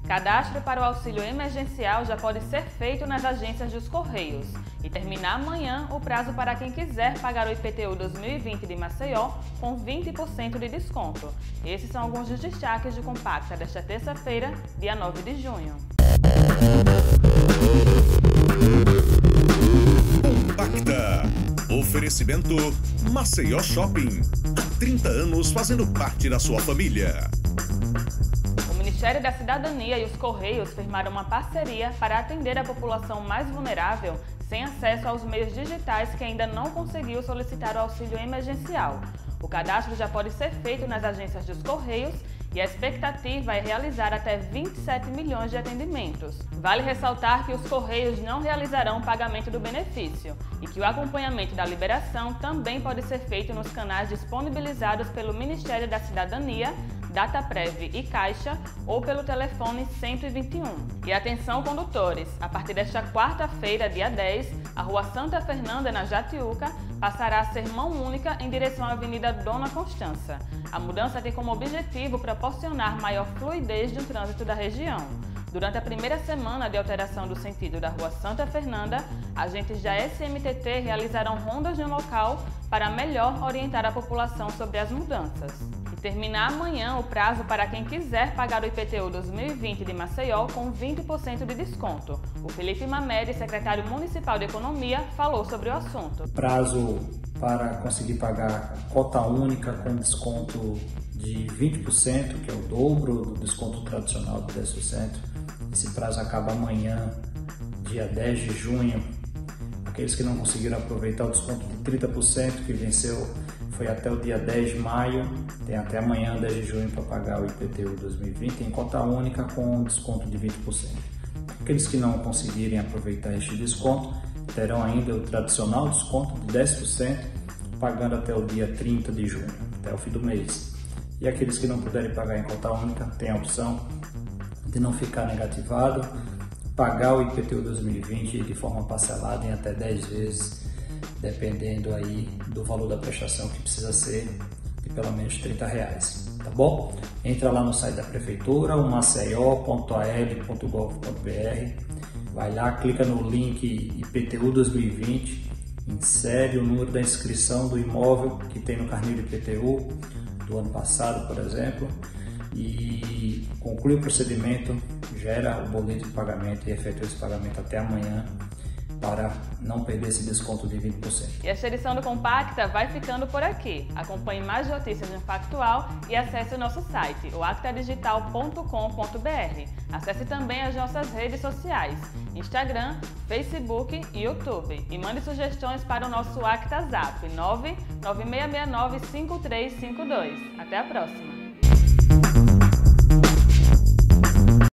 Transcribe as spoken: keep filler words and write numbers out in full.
Cadastro para o auxílio emergencial já pode ser feito nas agências dos Correios e termina amanhã o prazo para quem quiser pagar o I P T U dois mil e vinte de Maceió com vinte por cento de desconto. Esses são alguns dos destaques do Compacta desta terça-feira, dia nove de junho. Compacta. Oferecimento Maceió Shopping. Há trinta anos fazendo parte da sua família. O Ministério da Cidadania e os Correios firmaram uma parceria para atender a população mais vulnerável sem acesso aos meios digitais que ainda não conseguiu solicitar o auxílio emergencial. O cadastro já pode ser feito nas agências dos Correios e a expectativa é realizar até vinte e sete milhões de atendimentos. Vale ressaltar que os Correios não realizarão o pagamento do benefício e que o acompanhamento da liberação também pode ser feito nos canais disponibilizados pelo Ministério da Cidadania, Dataprev e Caixa ou pelo telefone cento e vinte e um. E atenção, condutores, a partir desta quarta-feira, dia dez, a Rua Santa Fernanda, na Jatiuca, passará a ser mão única em direção à Avenida Dona Constança. A mudança tem como objetivo proporcionar maior fluidez no trânsito da região. Durante a primeira semana de alteração do sentido da Rua Santa Fernanda, agentes da S M T T realizarão rondas no local para melhor orientar a população sobre as mudanças. E termina amanhã o prazo para quem quiser pagar o I P T U dois mil e vinte de Maceió com vinte por cento de desconto. O Felipe Mamede, secretário municipal de Economia, falou sobre o assunto. Prazo para conseguir pagar cota única com desconto de vinte por cento, que é o dobro do desconto tradicional de dez por cento. Esse prazo acaba amanhã, dia dez de junho. Aqueles que não conseguiram aproveitar o desconto de trinta por cento, que venceu, foi até o dia dez de maio, tem até amanhã, dez de junho, para pagar o I P T U dois mil e vinte em cota única com desconto de vinte por cento. Aqueles que não conseguirem aproveitar este desconto terão ainda o tradicional desconto de dez por cento, pagando até o dia trinta de junho, até o fim do mês. E aqueles que não puderem pagar em cota única, tem a opção de não ficar negativado, pagar o I P T U dois mil e vinte de forma parcelada em até dez vezes, dependendo aí do valor da prestação, que precisa ser de pelo menos trinta reais, tá bom? Entra lá no site da Prefeitura, o maceió ponto a l ponto gov ponto b r, vai lá, clica no link I P T U dois mil e vinte, insere o número da inscrição do imóvel que tem no carnê de I P T U do ano passado, por exemplo, e conclui o procedimento, gera o boleto de pagamento e efetua esse pagamento até amanhã para não perder esse desconto de vinte por cento. E esta edição do Compacta vai ficando por aqui. Acompanhe mais notícias no Factual e acesse o nosso site, o acta digital ponto com ponto b r. Acesse também as nossas redes sociais, Instagram, Facebook e YouTube. E mande sugestões para o nosso Acta Zap nove nove seis seis nove cinco três cinco dois. Até a próxima!